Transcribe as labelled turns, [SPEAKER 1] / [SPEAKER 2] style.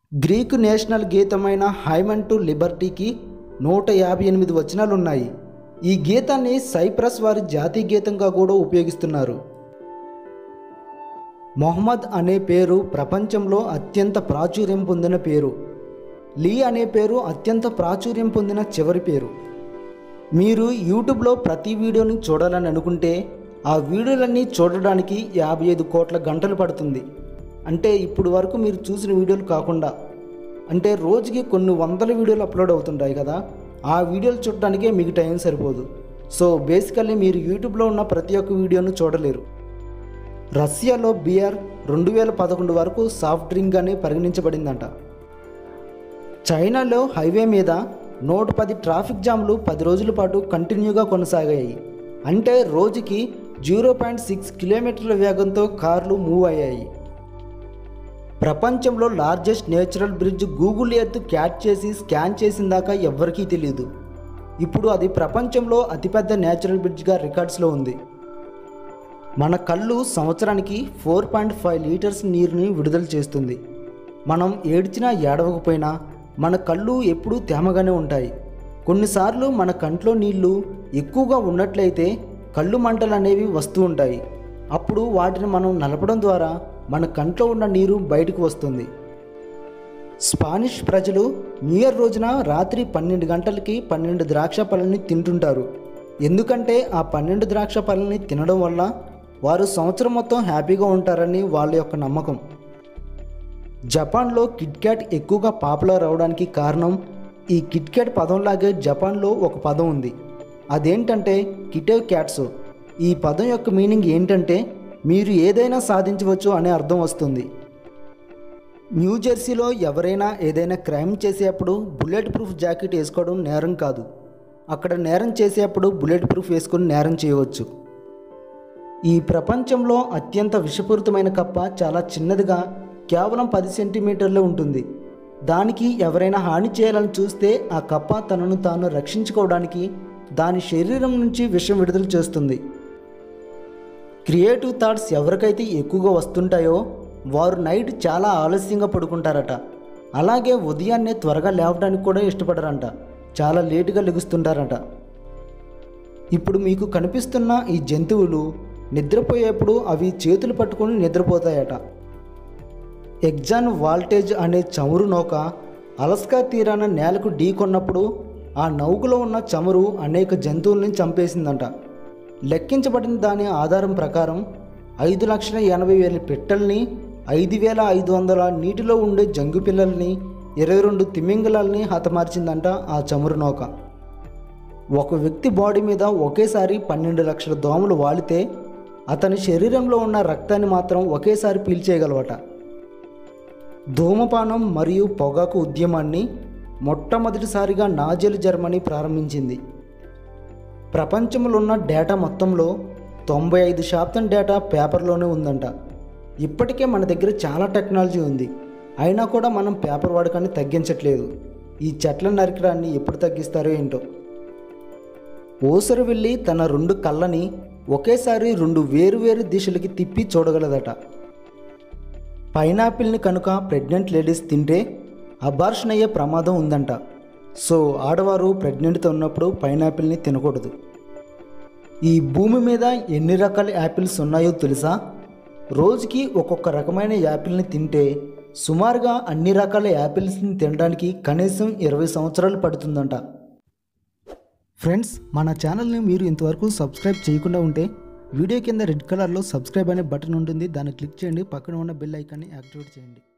[SPEAKER 1] Greek national గీతమైన hymn to లిబర్టీకి 158 వచనాలున్నాయి. ఈ గీతాన్ని సైప్రస్ వారి జాతీయ గీతంగా కూడా ఉపయోగిస్తున్నారు. మొహమ్మద్ అనే పేరు ప్రపంచంలో అత్యంత ప్రాచుర్యం పొందిన పేరు. లీ అనే పేరు అత్యంత ప్రాచుర్యం పొందిన చివరి పేరు. మీరు యూట్యూబ్లో ప్రతి వీడియోని చూడాలని అనుకుంటే ఆ వీడియోలన్నీ చూడడానికి 55 కోట్ల గంటలు పడుతుంది. అంటే ఇప్పుడు వరకు మీరు చూసిన వీడియోలు కాకుండా, అంటే రోజుకి కొన్ని వందల వీడియోలు అప్లోడ్ అవుతుంటాయి కదా, ఆ వీడియోలు చూడడానికే మీకు టైం సరిపోదు. సో బేసికల్లీ మీరు యూట్యూబ్లో ఉన్న ప్రతి ఒక్క వీడియోను చూడలేరు. రష్యాలో బియర్ 2011 వరకు సాఫ్ట్ డ్రింక్ అని పరిగణించబడిందంట. చైనాలో హైవే మీద 110 ట్రాఫిక్ జామ్లు 10 రోజుల పాటు కంటిన్యూగా కొనసాగాయి. అంటే రోజుకి 0.6 కిలోమీటర్ల వేగంతో కార్లు మూవ్ అయ్యాయి. ప్రపంచంలో largest natural bridge Google Earth catch చేసి స్కాన్ చేసిన దాకా ఎవ్వరికీ తెలియదు. ఇప్పుడు అది ప్రపంచంలో అతిపెద్ద నేచురల్ బ్రిడ్జ్గా రికార్డ్స్లో ఉంది. మన కళ్ళు సంవత్సరానికి 4.5 లీటర్స్ నీరుని విడుదల చేస్తుంది. మనం ఏడ్చినా ఏడవకపోయినా మన కళ్ళు ఎప్పుడూ తేమగానే ఉంటాయి. కొన్నిసార్లు మన కంట్లో నీళ్లు ఎక్కువగా ఉన్నట్లయితే కళ్ళు మంటలు అనేవి వస్తూ ఉంటాయి. అప్పుడు వాటిని మనం నలపడం ద్వారా మన కంట్లో ఉన్న నీరు బయటకు వస్తుంది. స్పానిష్ ప్రజలు న్యూ ఇయర్ రోజున రాత్రి 12 గంటలకి 12 ద్రాక్ష పళ్ళని తింటుంటారు. ఎందుకంటే ఆ 12 ద్రాక్ష పళ్ళని తినడం వల్ల వారు సంవత్సరం మొత్తం హ్యాపీగా ఉంటారని వాళ్ళ యొక్క నమ్మకం. జపాన్లో కిట్ క్యాట్ ఎక్కువగా పాపులర్ అవడానికి కారణం ఈ కిట్ క్యాట్ పదంలాగే జపాన్లో ఒక పదం ఉంది. అదేంటంటే కిటో క్యాట్సో. ఈ పదం యొక్క మీనింగ్ ఏంటంటే మీరు ఏదైనా సాధించవచ్చు అనే అర్థం వస్తుంది. న్యూజెర్సీలో ఎవరైనా ఏదైనా క్రైమ్ చేసేటప్పుడు బుల్లెట్ ప్రూఫ్ జాకెట్ వేసుకోవడం నేరం కాదు. అక్కడ నేరం చేసేటప్పుడు బుల్లెట్ ప్రూఫ్ వేసుకొని నేరం చేయవచ్చు. ఈ ప్రపంచంలో అత్యంత విషపూరితమైన కప్ప చాలా చిన్నదిగా కేవలం 10 సెంటీమీటర్లే ఉంటుంది. దానికి ఎవరైనా హాని చేయాలని చూస్తే ఆ కప్ప తనను తాను రక్షించుకోవడానికి దాని శరీరం నుంచి విషం విడుదల చేస్తుంది. క్రియేటివ్ థాట్స్ ఎవరికైతే ఎక్కువగా వస్తుంటాయో వారు నైట్ చాలా ఆలస్యంగా పడుకుంటారట. అలాగే ఉదయాన్నే త్వరగా లేవడానికి కూడా ఇష్టపడరంట. చాలా లేటుగా లెగుస్తుంటారట. ఇప్పుడు మీకు కనిపిస్తున్న ఈ జంతువులు నిద్రపోయేప్పుడు అవి చేతులు పట్టుకొని నిద్రపోతాయట. ఎగ్జాన్ వాల్టేజ్ అనే చమురు నౌక అలస్కా తీరాన నేలకు ఢీకొన్నప్పుడు ఆ నౌకలో ఉన్న చమురు అనేక జంతువుల్ని చంపేసిందంట. లెక్కించబడిన దాని ఆధారం ప్రకారం 5,80,000 పిట్టల్ని, 5,500 నీటిలో ఉండే జంగు పిల్లల్ని, 22 తిమింగలాల్ని హతమార్చిందంట ఆ చమురు నౌక. ఒక వ్యక్తి బాడీ మీద ఒకేసారి 12 లక్షల దోమలు వాలితే అతని శరీరంలో ఉన్న రక్తాన్ని మాత్రం ఒకేసారి పీల్చేయగలవట. ధూమపానం మరియు పొగాకు ఉద్యమాన్ని మొట్టమొదటిసారిగా నాజీ జర్మనీ ప్రారంభించింది. ప్రపంచంలో ఉన్న డేటా మొత్తంలో 95% డేటా పేపర్లోనే ఉందంట. ఇప్పటికే మన దగ్గర చాలా టెక్నాలజీ ఉంది, అయినా కూడా మనం పేపర్ వాడకాన్ని తగ్గించట్లేదు. ఈ చెట్ల నరికడాన్ని ఎప్పుడు తగ్గిస్తారో ఏంటో. ఓసరు వెళ్ళి తన 2 కళ్ళని ఒకేసారి 2 వేరువేరు దిశలకి తిప్పి చూడగలదట. పైనాపిల్ని కనుక ప్రెగ్నెంట్ లేడీస్ తింటే అబార్షన్ అయ్యే ప్రమాదం ఉందంట. సో ఆడవారు ప్రెగ్నెంట్తో ఉన్నప్పుడు పైనాపిల్ని తినకూడదు. ఈ భూమి మీద ఎన్ని రకాల యాపిల్స్ ఉన్నాయో తెలుసా? రోజుకి ఒక్కొక్క రకమైన యాపిల్ని తింటే సుమారుగా అన్ని రకాల యాపిల్స్ని తినడానికి కనీసం 20 సంవత్సరాలు పడుతుందంట. ఫ్రెండ్స్, మన ఛానల్ని మీరు ఇంతవరకు సబ్స్క్రైబ్ చేయకుండా ఉంటే వీడియో కింద రెడ్ కలర్లో సబ్స్క్రైబ్ అనే బటన్ ఉంటుంది. దాన్ని క్లిక్ చేయండి. పక్కన ఉన్న బెల్ ఐకాన్ని యాక్టివేట్ చేయండి.